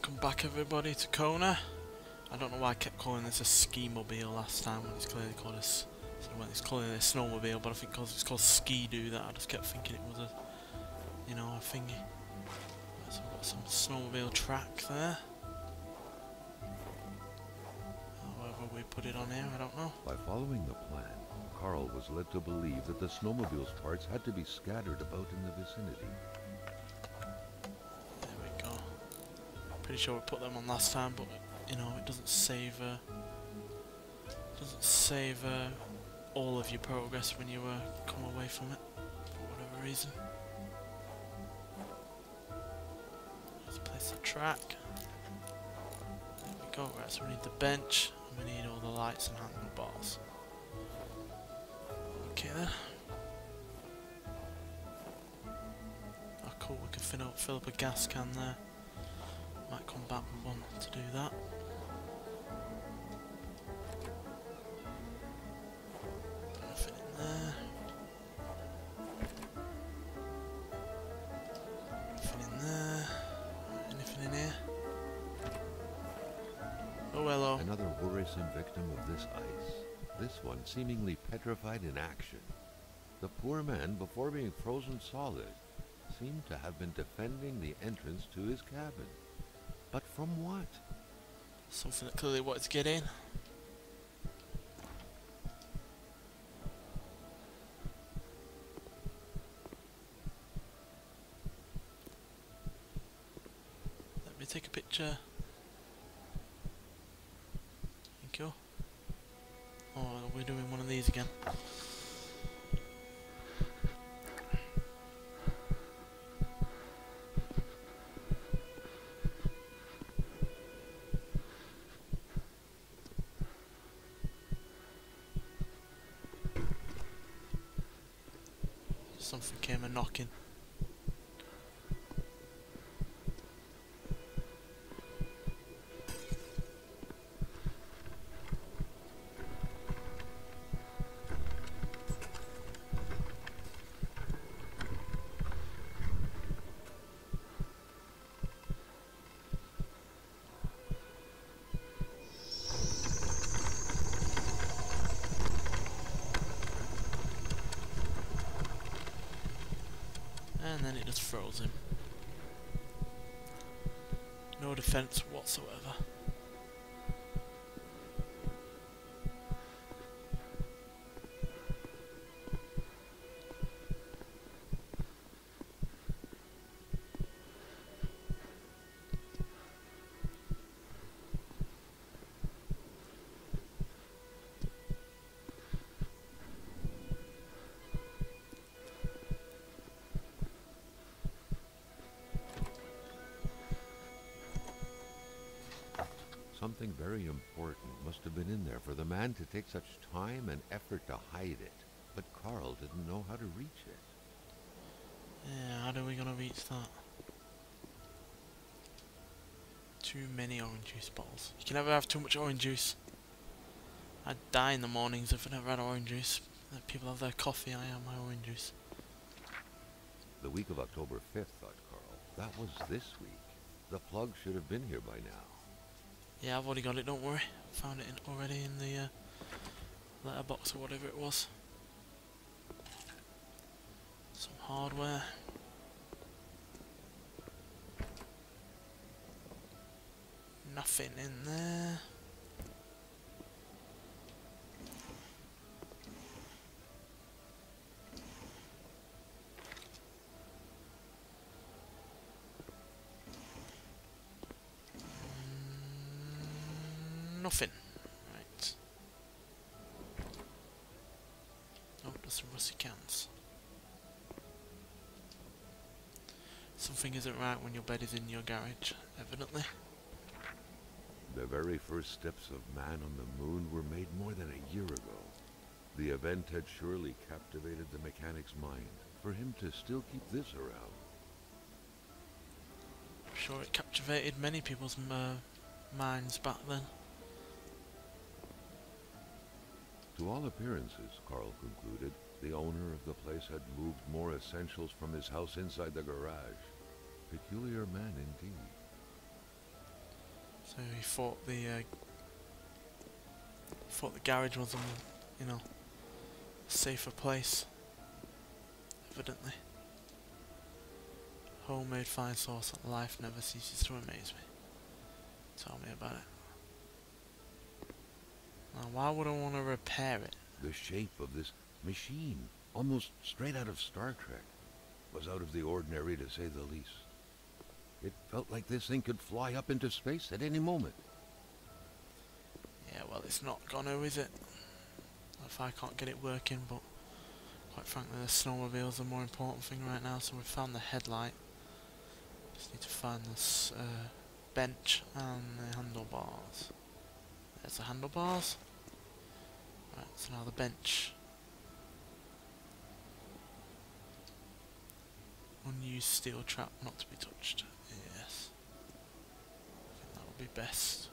Welcome back everybody to Kona. I don't know why I kept calling this a ski-mobile last time when it's clearly called a it's calling it a snowmobile, but I think because it's called ski-doo that I just kept thinking it was a, you know, a thingy. Right, so we've got some snowmobile track there. However we put it on here, I don't know. By following the plan, Carl was led to believe that the snowmobile's parts had to be scattered about in the vicinity. Pretty sure we put them on last time, but you know it doesn't save all of your progress when you come away from it for whatever reason. Let's place the track. There we go. Right, so we need the bench and we need all the lights and handlebars. Okay then. Oh cool, we can fill up a gas can there. Might come back with one to do that. Nothing in there. Nothing in there. Anything in here? Oh hello. Another worrisome victim of this ice. This one seemingly petrified in action. The poor man, before being frozen solid, seemed to have been defending the entrance to his cabin. But from what? Something that clearly wanted to get in. Let me take a picture. Thank you. Oh, we're doing one of these again. Something came a-knocking. And then it just froze him. No defense whatsoever. Something very important must have been in there for the man to take such time and effort to hide it. But Carl didn't know how to reach it. Yeah, how are we gonna reach that? Too many orange juice bottles. You can never have too much orange juice. I'd die in the mornings if I never had orange juice. People have their coffee, I have my orange juice. The week of October 5th, thought Carl. That was this week. The plug should have been here by now. Yeah, I've already got it, don't worry. Found it already in the letterbox or whatever it was. Some hardware. Nothing in there. Nothing. Right. Oh, there's some rusty cans. Something isn't right when your bed is in your garage, evidently. The very first steps of man on the moon were made more than a year ago. The event had surely captivated the mechanic's mind, for him to still keep this around. I'm sure it captivated many people's minds back then. To all appearances, Carl concluded, the owner of the place had moved more essentials from his house inside the garage. Peculiar man indeed. So he thought the garage was you know, a safer place. Evidently. Homemade fine sauce. Life never ceases to amaze me. Tell me about it. Now, why would I want to repair it? The shape of this machine, almost straight out of Star Trek, was out of the ordinary to say the least. It felt like this thing could fly up into space at any moment. Yeah, well, it's not gonna, is it? If I can't get it working, but quite frankly, the snowmobile's the more important thing right now. So we've found the headlight. Just need to find this bench and the handlebars. There's the handlebars. Right, so now the bench. Unused steel trap, not to be touched. Yes. I think that would be best.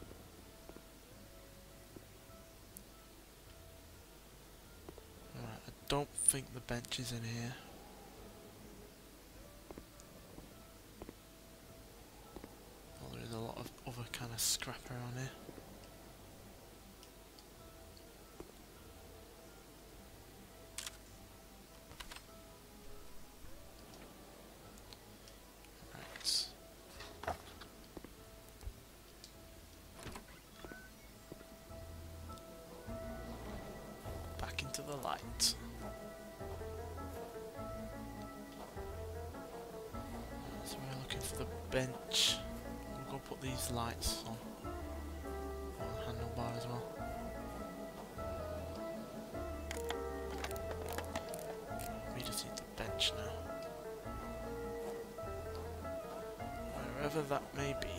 Right, I don't think the bench is in here. Well, there is a lot of other kind of scrap around here. Into the light. So we're looking for the bench. We'll go put these lights on the handlebar as well. We just need the bench now. Wherever that may be.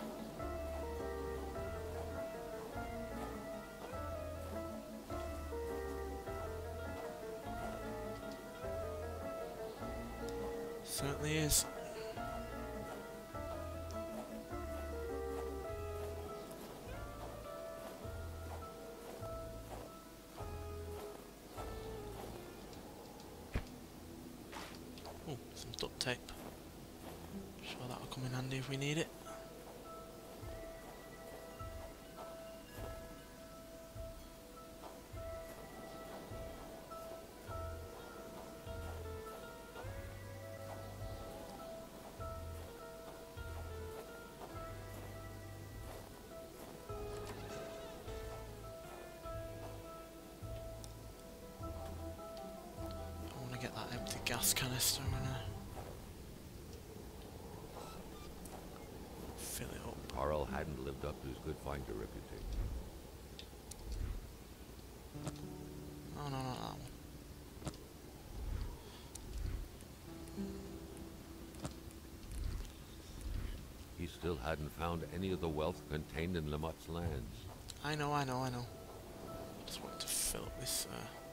Certainly is. Oh, some duct tape. Sure that'll come in handy if we need it. Get that empty gas canister and fill it up. Carl hadn't lived up to his good finder reputation. Oh no, not that one. He still hadn't found any of the wealth contained in Lamotte's lands. I know. Just wanted to fill up this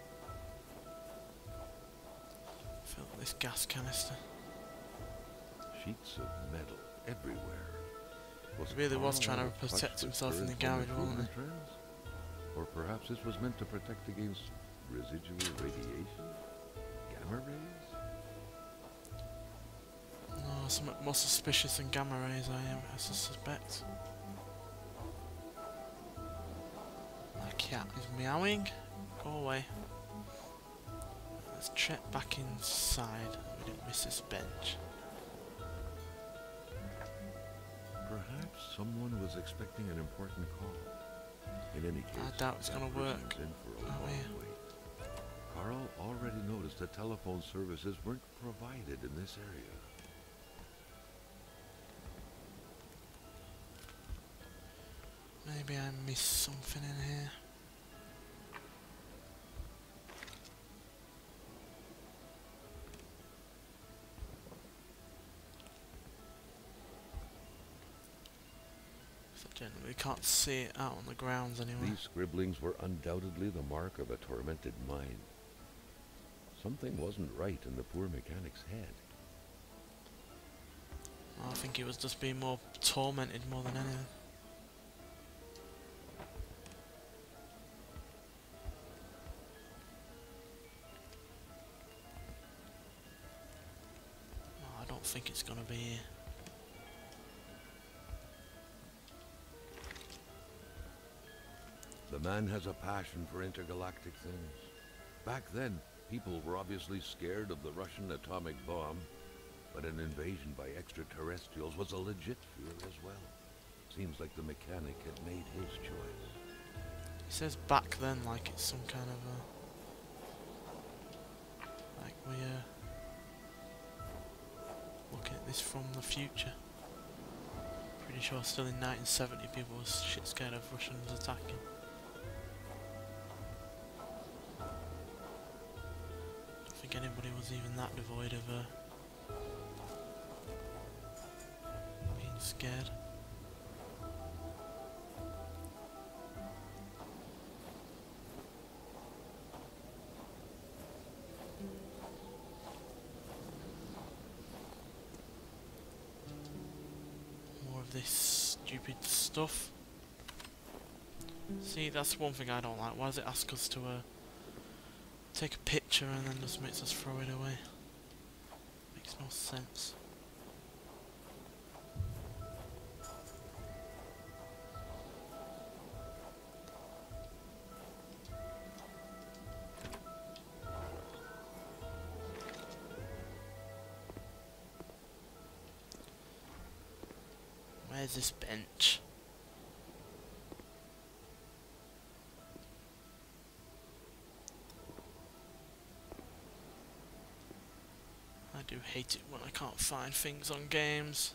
gas canister. Sheets of metal everywhere. He really was trying to protect himself in the garage, wasn't he? Or perhaps this was meant to protect against residual radiation? Gamma rays? No, something more suspicious than gamma rays, I suspect. My cat is meowing. Go away. Let's check back inside. We didn't miss this bench. Perhaps someone was expecting an important call. In any case, I doubt it's going to work. Carl already noticed that telephone services weren't provided in this area. Maybe I missed something in here. We can't see it out on the grounds anyway. These scribblings were undoubtedly the mark of a tormented mind. Something wasn't right in the poor mechanic's head. I think he was just being more tormented more than anything. No, I don't think it's gonna be here. man has a passion for intergalactic things. Back then, people were obviously scared of the Russian atomic bomb, but an invasion by extraterrestrials was a legit fear as well. Seems like the mechanic had made his choice. He says back then like it's some kind of like we're looking at this from the future. Pretty sure still in 1970 people were shit scared of Russians attacking. Don't think anybody was even that devoid of being scared. This stupid stuff. See, that's one thing I don't like. Why does it ask us to take a picture and then just makes us throw it away? Makes no sense. Where's this bench? I do hate it when I can't find things on games.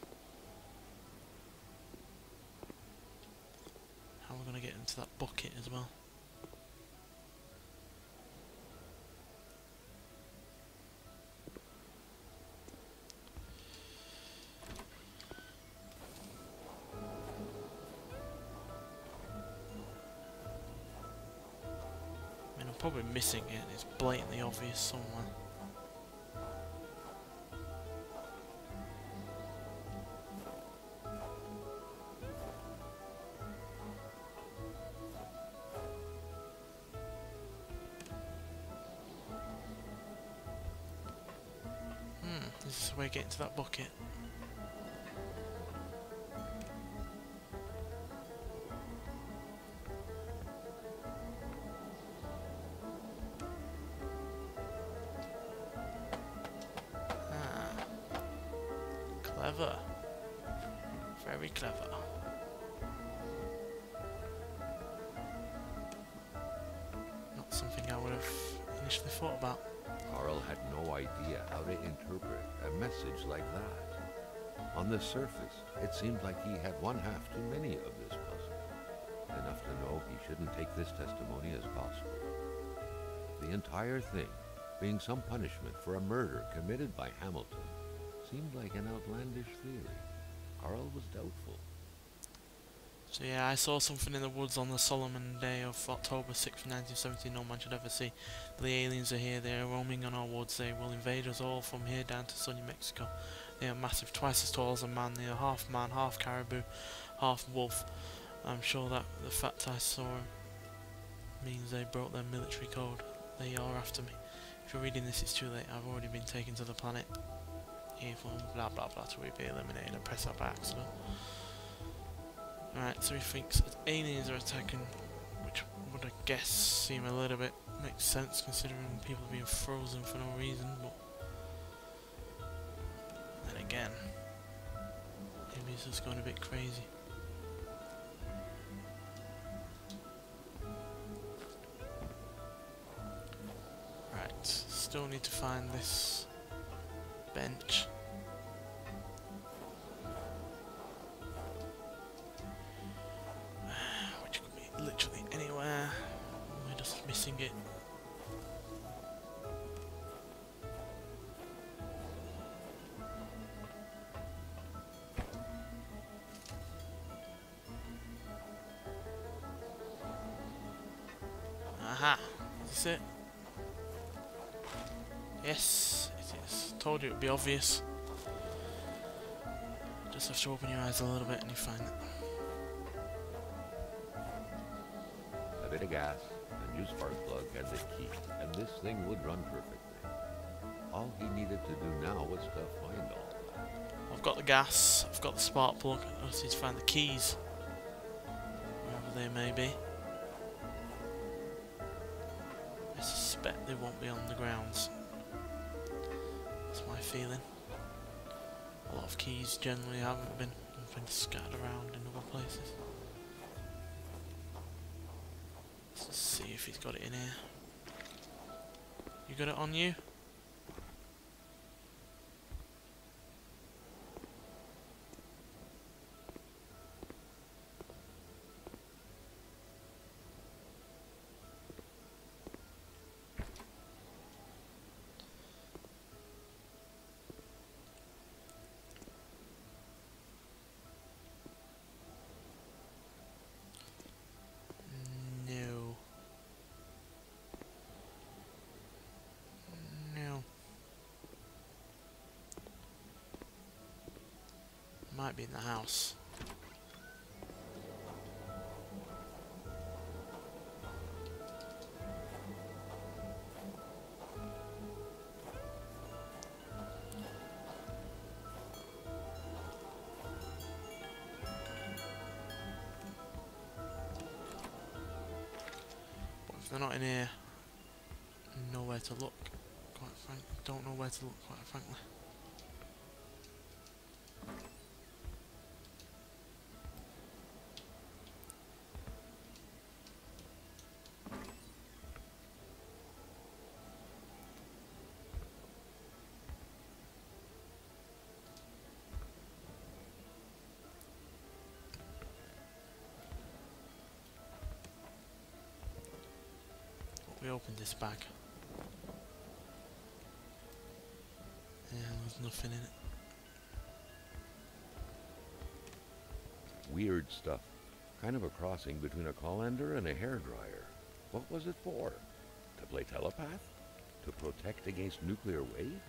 How are we gonna get into that bucket as well? Probably missing it, it's blatantly obvious somewhere. This is the way to get into that bucket. Clever. Very clever. Not something I would have initially thought about. Carl had no idea how to interpret a message like that. On the surface, it seemed like he had one half too many of this puzzle. Enough to know he shouldn't take this testimony as gospel. The entire thing being some punishment for a murder committed by Hamilton seemed like an outlandish theory. Carl was doubtful. So yeah, I saw something in the woods on the Solomon Day of October 6th, 1970 no man should ever see. The aliens are here, they are roaming on our woods, they will invade us all from here down to sunny Mexico. They are massive, twice as tall as a man, they are half man, half caribou, half wolf. I'm sure that the fact I saw means they broke their military code. They are after me. If you're reading this, it's too late, I've already been taken to the planet. Evil, blah blah blah, to be eliminated and press that by accident. Alright, so he thinks that aliens are attacking, which would I guess seem a little bit makes sense considering people are being frozen for no reason, but then again, maybe he's just going a bit crazy. Right, still need to find this bench. Which could be literally anywhere. We're just missing it. Aha! Is this it? Yes, it is. Told you it would be obvious. Just have to open your eyes a little bit and you find it. A bit of gas, a new spark plug, and the key, and this thing would run perfectly. All he needed to do now was to find all that. I've got the gas, I've got the spark plug, I just need to find the keys. Wherever they may be. I suspect they won't be on the grounds. That's my feeling. A lot of keys generally haven't been scattered around in other places. Let's see if he's got it in here. You got it on you? No. No. Might be in the house. But if they're not in here, nowhere to look. Quite frankly, don't know where to look. Quite frankly. We opened this bag. Yeah, there's nothing in it. Weird stuff. Kind of a crossing between a colander and a hairdryer. What was it for? To play telepath? To protect against nuclear waves?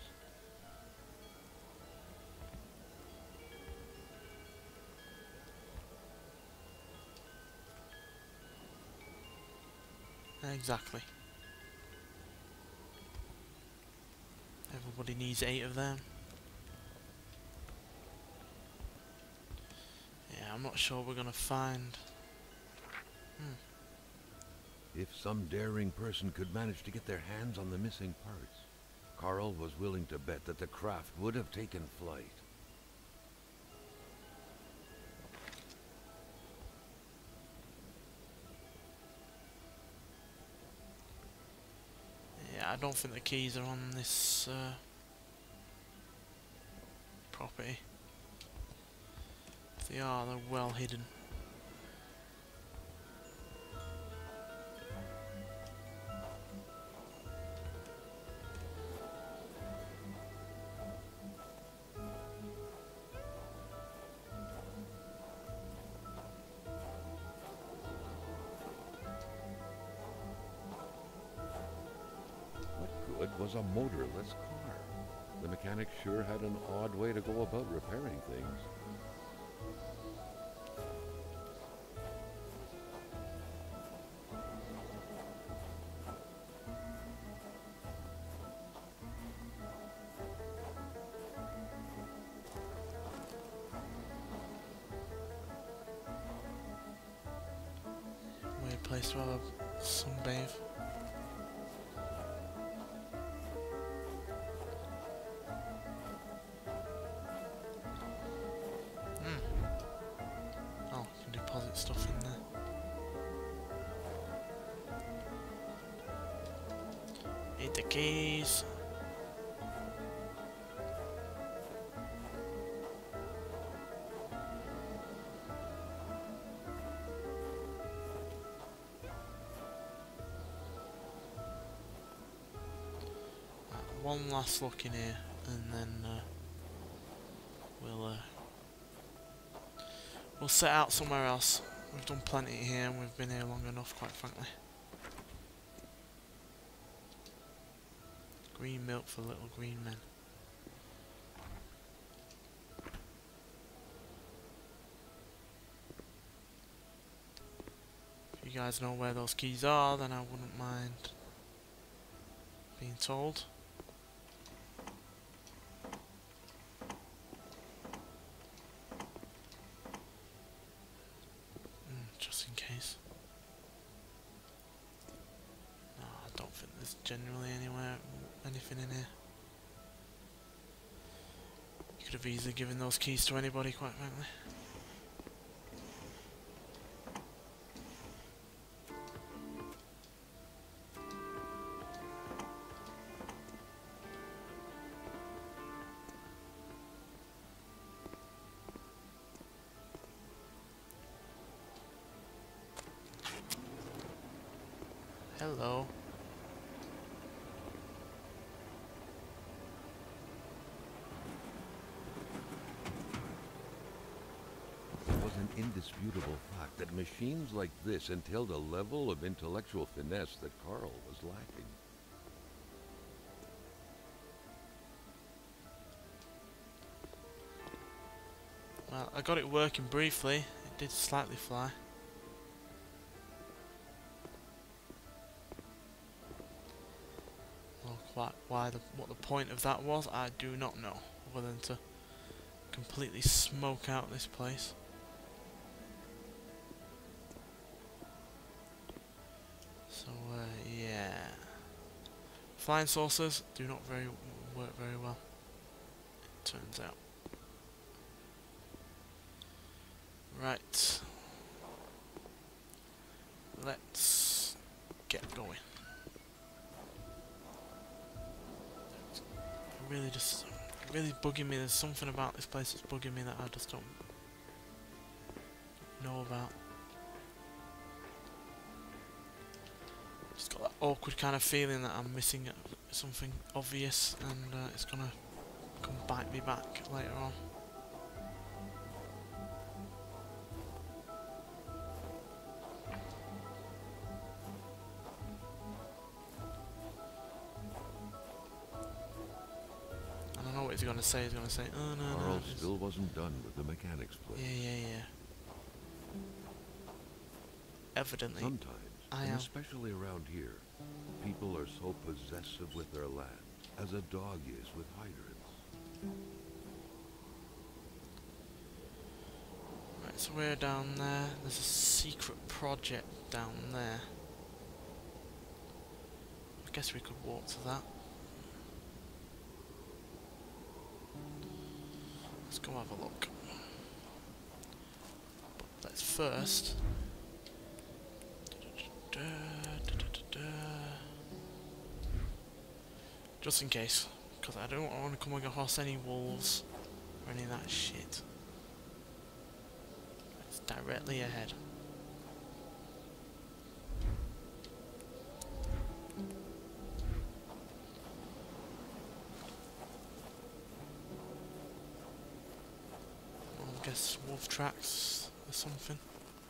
Exactly. Everybody needs 8 of them. Yeah, I'm not sure we're gonna find. If some daring person could manage to get their hands on the missing parts, Carl was willing to bet that the craft would have taken flight. Yeah, I don't think the keys are on this property. If they are, they're well hidden. What was a motorless car? The mechanic sure had an odd way to go about repairing things. Weird place to have a sunbathe. Oh, you can deposit stuff in there. Need the keys. One last look in here, and then we'll set out somewhere else. We've done plenty here, and we've been here long enough, quite frankly. Green milk for little green men. If you guys know where those keys are, then I wouldn't mind being told. Just in case. No, I don't think there's generally anything in here. You could have easily given those keys to anybody, quite frankly. Hello. It was an indisputable fact that machines like this entailed a level of intellectual finesse that Carl was lacking. Well, I got it working briefly. It did slightly fly. Well, what the point of that was, I do not know, other than to completely smoke out this place. So, yeah. Flying saucers do not work very well, it turns out. Right. Let's get going. Really bugging me. There's something about this place that's bugging me that I just don't know about. Just got that awkward kind of feeling that I'm missing something obvious, and it's gonna come bite me back later on. He's gonna say, oh no, Carl no. still wasn't done with the mechanics place. Yeah. Evidently. Sometimes, and especially around here, people are so possessive with their land, as a dog is with hydrants. Right, so we're down there. There's a secret project down there. I guess we could walk to that. Let's go have a look. But let's first... just in case, because I don't want to come across any wolves or any of that shit. It's directly ahead. I guess wolf tracks or something.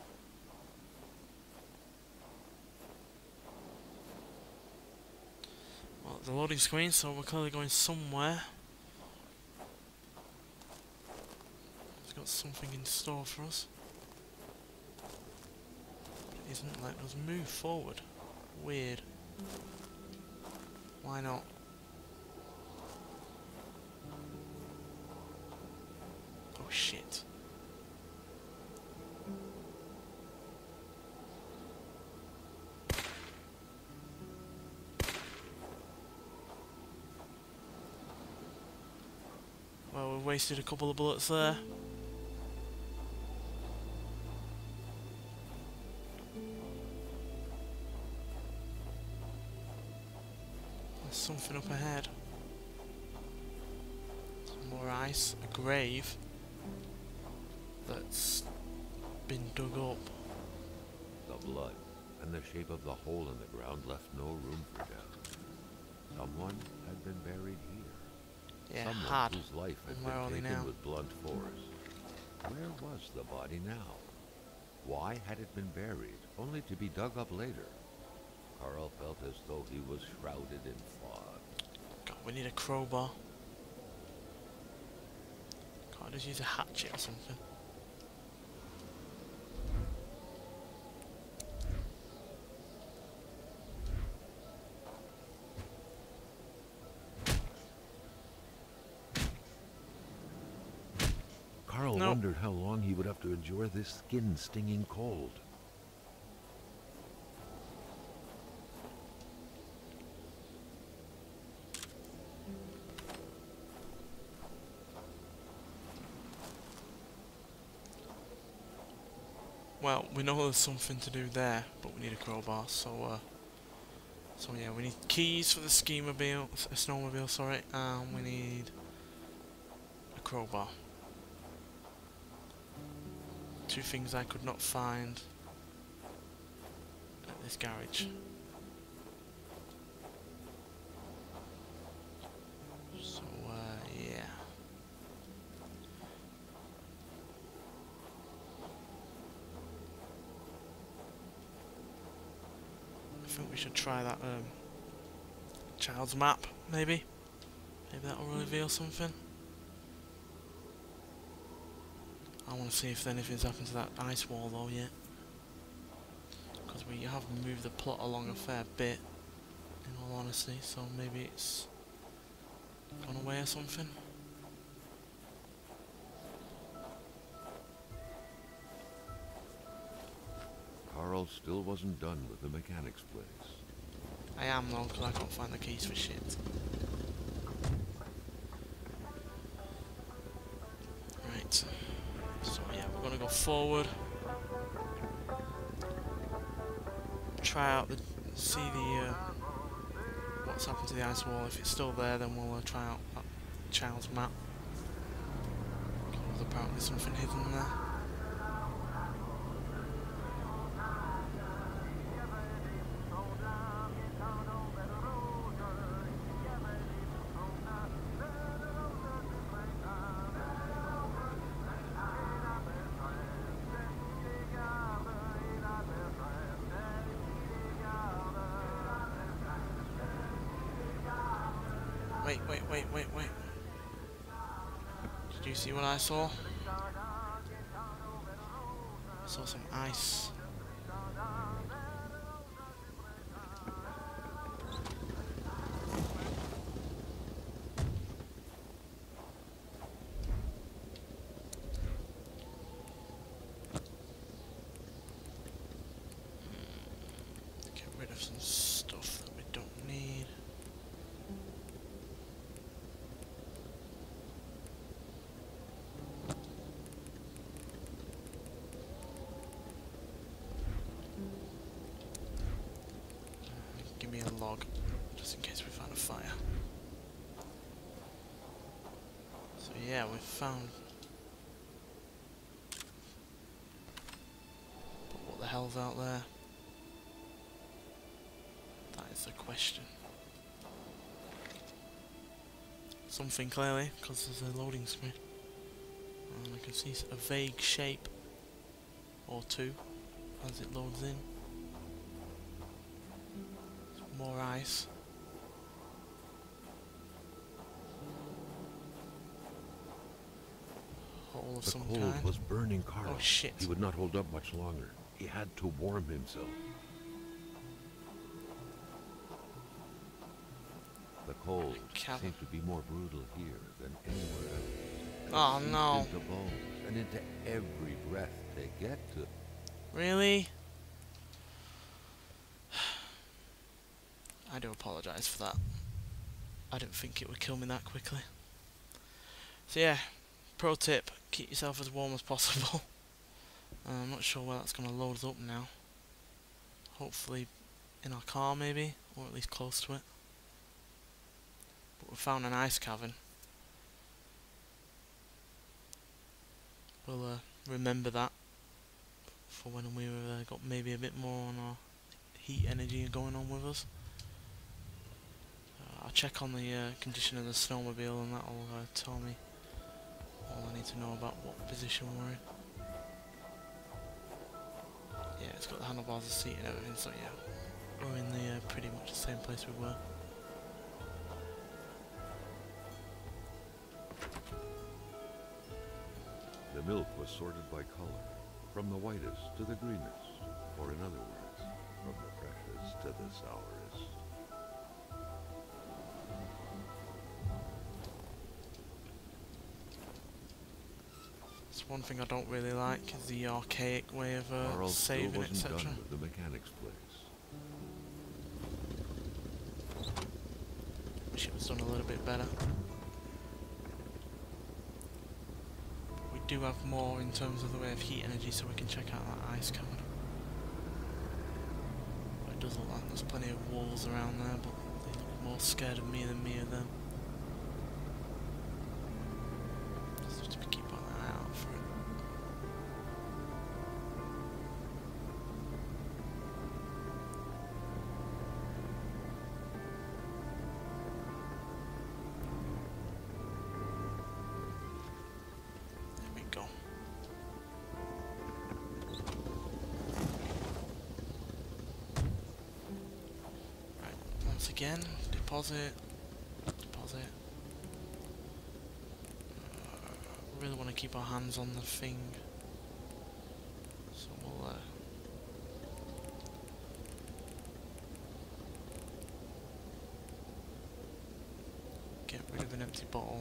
Well, the loading screen, so we're clearly going somewhere. It's got something in store for us. It isn't letting us move forward. Weird. Why not? Oh shit. Well, we wasted a couple of bullets there. There's something up ahead. Some more ice, a grave that's been dug up. The blood and the shape of the hole in the ground left no room for doubt. Someone had been buried here. Yeah, Someone whose life had And where are they been taken now? with blunt force. Where was the body now? Why had it been buried, only to be dug up later? Carl felt as though he was shrouded in fog. God, we need a crowbar. Can't I just use a hatchet or something? Carl wondered how long he would have to endure this skin-stinging cold. Well, we know there's something to do there, but we need a crowbar, so yeah, we need keys for the snowmobile, sorry, and we need a crowbar. Two things I could not find at this garage. So, yeah. I think we should try that child's map, maybe? Maybe that'll reveal something. I want to see if anything's happened to that ice wall though yet. Because we have moved the plot along a fair bit, in all honesty, so maybe it's gone away or something. Carl still wasn't done with the mechanic's place. I am though, because I can't find the keys for shit. Right. So yeah, we're gonna go forward. Try out see the what's happened to the ice wall. If it's still there, then we'll try out that child's map. Because apparently something hidden there. Wait. Did you see what I saw? I saw some ice. Get rid of some stuff that we don't need. Give me a log, just in case we find a fire. So yeah, we've found... But what the hell's out there? That is the question. Something clearly, because there's a loading screen. And I can see a vague shape or two as it loads in. More ice. Hole of some The kind. cold was burning Carl. Oh shit. He would not hold up much longer. He had to warm himself. The cold seemed to be more brutal here than anywhere else. Oh It no. seeped into bones and into every breath they get to. Really? I do apologise for that. I didn't think it would kill me that quickly. So yeah, pro tip, keep yourself as warm as possible. I'm not sure where that's going to load us up now. Hopefully in our car maybe, or at least close to it. But we found an ice cavern. We'll remember that for when we've got maybe a bit more on our heat energy going on with us. I'll check on the condition of the snowmobile and that'll tell me all I need to know about what position we're in. Yeah, it's got the handlebars, the seat and everything, so yeah, we're in the pretty much the same place we were. The milk was sorted by color, from the whitest to the greenest, or in other words, from the freshest to the sourest. That's one thing I don't really like, is the archaic way of Carl still saving, wasn't etc. done with the mechanic's place. Wish it was done a little bit better. We do have more in terms of the way of heat energy, so we can check out that ice cavern. But it does look like there's plenty of wolves around there, but they look more scared of me than me of them. Just have to keep an eye out for it. There we go. Once again, deposit. Really want to keep our hands on the thing, so we'll get rid of an empty bottle.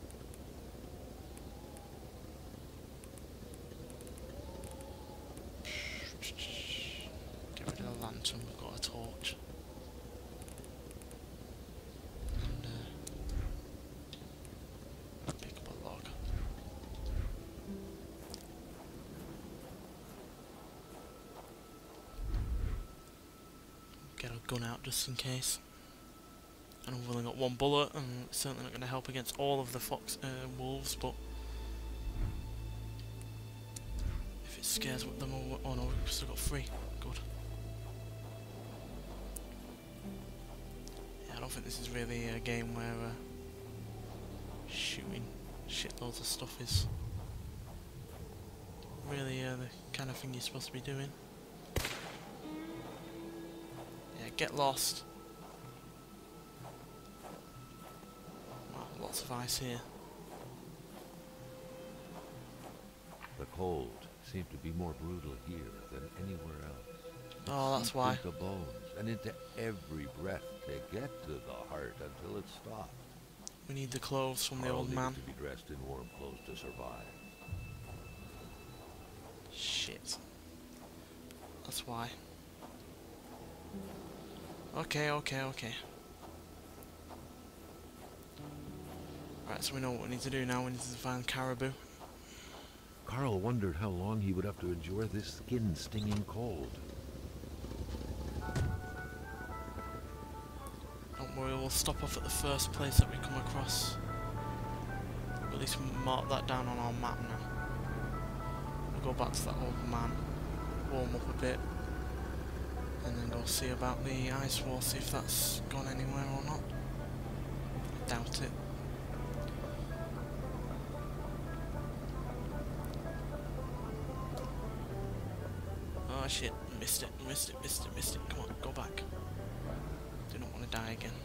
Get rid of the lantern, we've got a torch. Pick up a log. Get our gun out just in case. And we've only got one bullet, and it's certainly not going to help against all of the wolves, but if it scares them all. Oh no, we've still got 3. Good. Yeah, I don't think this is really a game where shooting shitloads of stuff is really the kind of thing you're supposed to be doing. Yeah, get lost. Wow, lots of ice here. The cold seemed to be more brutal here than anywhere else. It Oh, that's seeped why. into bones and into every breath to get to the heart until it stopped. We need the clothes from the Carl old man. needed to be dressed in warm clothes to survive. Shit. That's why. Okay. Right, so we know what we need to do now. We need to find caribou. Carl wondered how long he would have to endure this skin-stinging cold. Don't worry, we'll stop off at the first place that we come across. At least mark that down on our map now. We'll go back to that old man, warm up a bit, and then go see about the ice wall, see if that's gone anywhere or not. I doubt it. Oh shit, missed it. Come on, go back. Do not want to die again.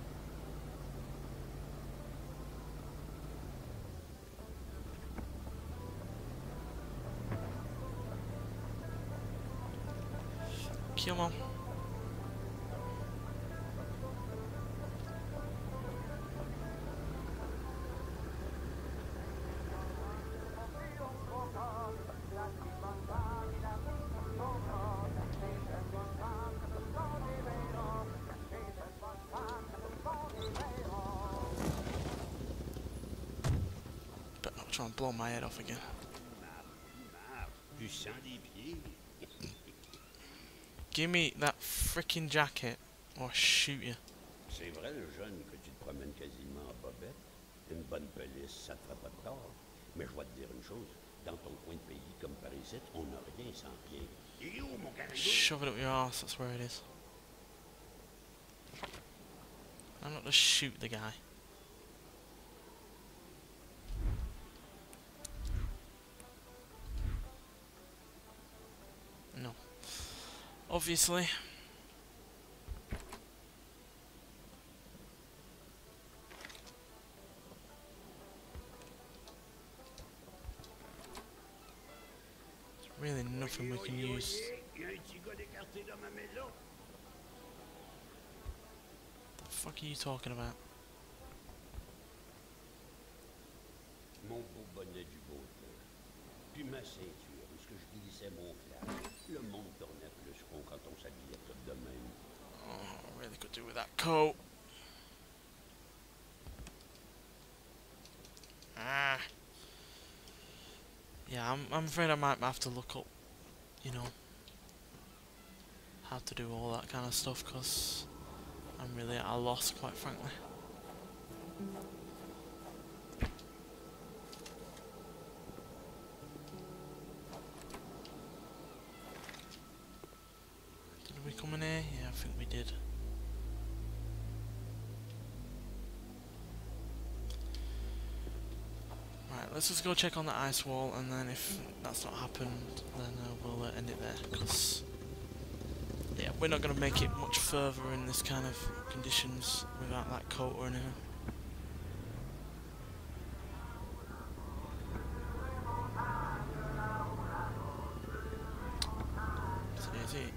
Come on. Better not try and blow my head off again. Give me that freaking jacket, or I'll shoot you. C'est vrai, le jeune, que tu te promènes quasiment en bobette. Une bonne police, ça te fera pas de tort. Mais je vais te dire une chose. Dans ton coin de pays, comme par ici, on n'a rien sans rien. Il est où, mon caribou? Shove it up your arse, that's where it is. I'm not just shoot the guy. No. Obviously. There's really nothing we can use. Il y a un petit gars d'écarté dans ma maison. The fuck are you talking about? Mon beau bonnet du beau temps. Puis ma ceinture, où ce que je glissais mon flash. Le monde tournait plus rond quand on s'habillait tout de même. Oh, really could do with that coat. Ah. Yeah, I'm afraid I might have to look up, you know, how to do all that kind of stuff, because I'm really at a loss, quite frankly. Did we come in here? Yeah, I think we did. Right, let's just go check on the ice wall, and then if that's not happened, then we'll end it there, because yeah, we're not going to make it much further in this kind of conditions without that coat or anything. So is it?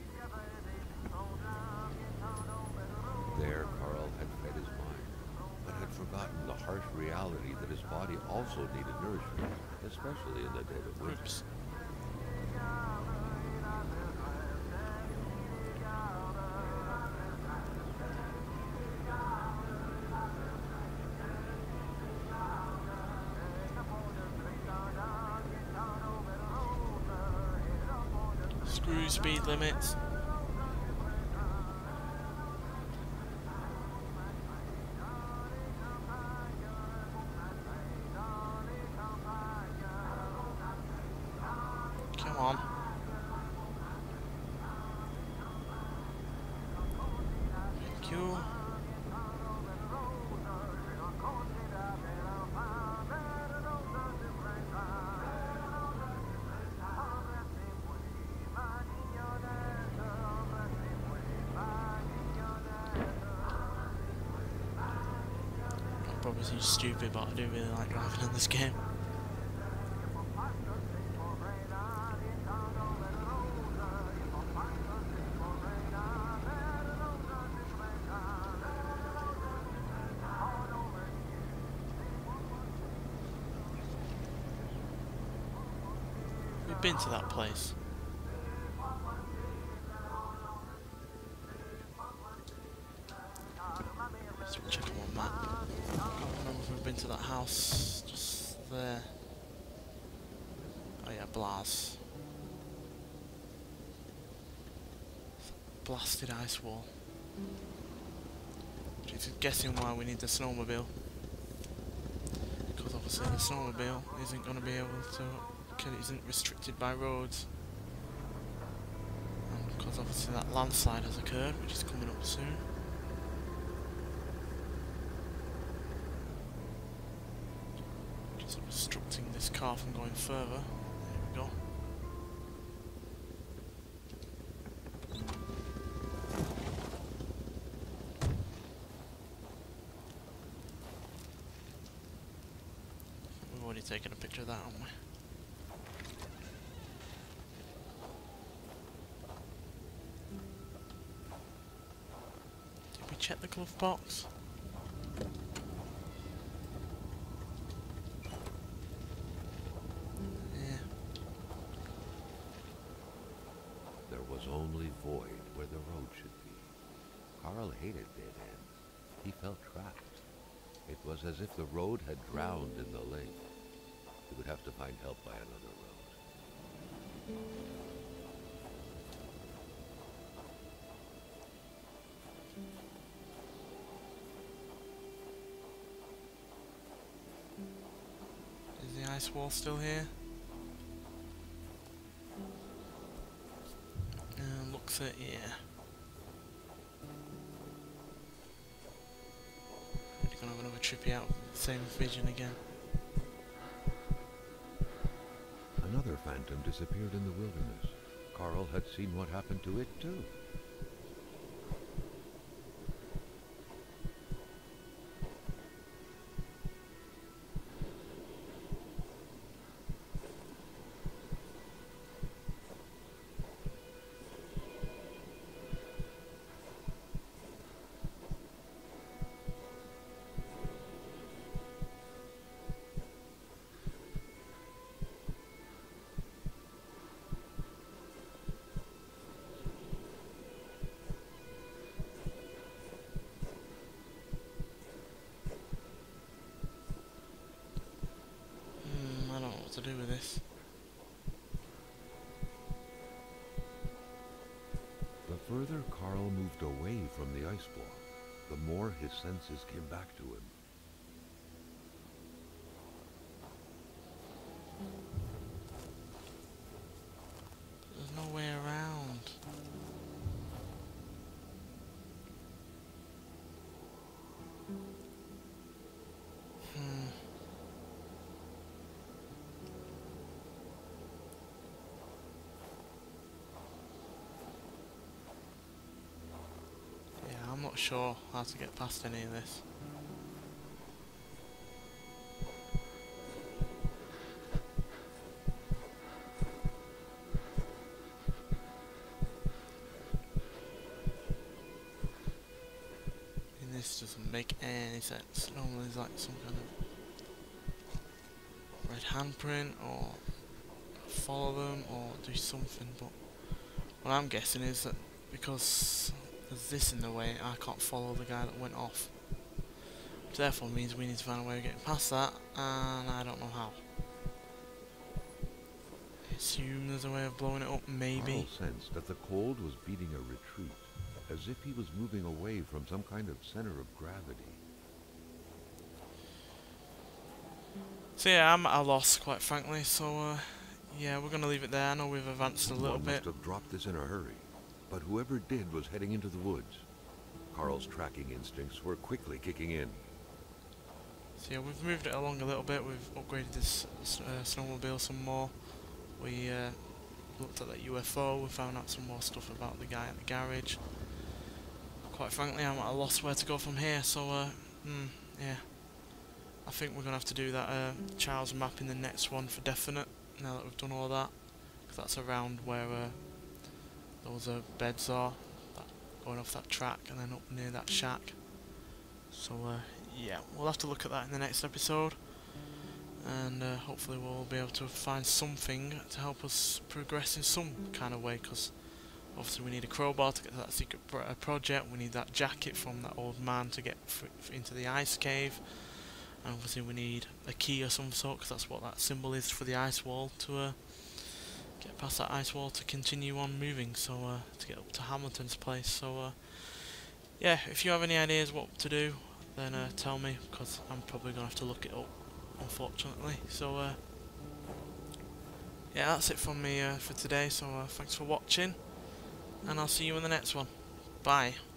There, Carl had fed his mind, but had forgotten the harsh reality that his body also needed nourishment, especially in the dead of winter. Oops. Screw speed limits. Come on. Thank you. I'm probably too stupid, but I do really like driving in this game. We've been to that place. So we'll check on map. I can't remember if we've been to that house just there. Oh yeah, Blas. Blasted ice wall. Just guessing why we need the snowmobile. Because obviously the snowmobile isn't going to be able to, because it isn't restricted by roads. And because obviously that landslide has occurred, which is coming up soon. Just obstructing this car from going further. There we go. We've already taken a picture of that, haven't we? Did we check the glove box? Yeah. There was only void where the road should be. Carl hated dead ends. He felt trapped. It was as if the road had drowned in the lake. He would have to find help by another road. Is the ice wall still here? Looks it, yeah. We're gonna have another trippy out, same vision again. Another phantom disappeared in the wilderness. Carl had seen what happened to it too. further Carl moved away from the ice block, the more his senses came back to him. There's no way around. Yeah, I'm not sure how to get past any of this. This doesn't make any sense. Normally there's like some kind of red handprint, or follow them, or do something, but what I'm guessing is that because there's this in the way, I can't follow the guy that went off. Which therefore means we need to find a way of getting past that, and I don't know how. I assume there's a way of blowing it up, maybe. Carl sensed that the cold was beating a retreat, as if he was moving away from some kind of center of gravity. So yeah, I'm at a loss, quite frankly, so yeah, we're going to leave it there. I know we've advanced a little Someone bit. must have dropped this in a hurry, but whoever did was heading into the woods. Carl's tracking instincts were quickly kicking in. So yeah, we've moved it along a little bit. We've upgraded this snowmobile some more. We looked at that UFO. We found out some more stuff about the guy at the garage. Quite frankly, I'm at a loss where to go from here. So yeah, I think we're gonna have to do that Charles map in the next one for definite. Now that we've done all that, because that's around where those beds are, going off that track and then up near that shack. So yeah, we'll have to look at that in the next episode, and hopefully we'll be able to find something to help us progress in some kind of way, because obviously we need a crowbar to get to that secret project, we need that jacket from that old man to get into the ice cave, and obviously we need a key of some sort, because that's what that symbol is for the ice wall, to get past that ice wall to continue on moving, so to get up to Hamilton's place. So yeah, if you have any ideas what to do, then tell me, because I'm probably going to have to look it up, unfortunately. So yeah, that's it from me for today, so thanks for watching, and I'll see you in the next one. Bye.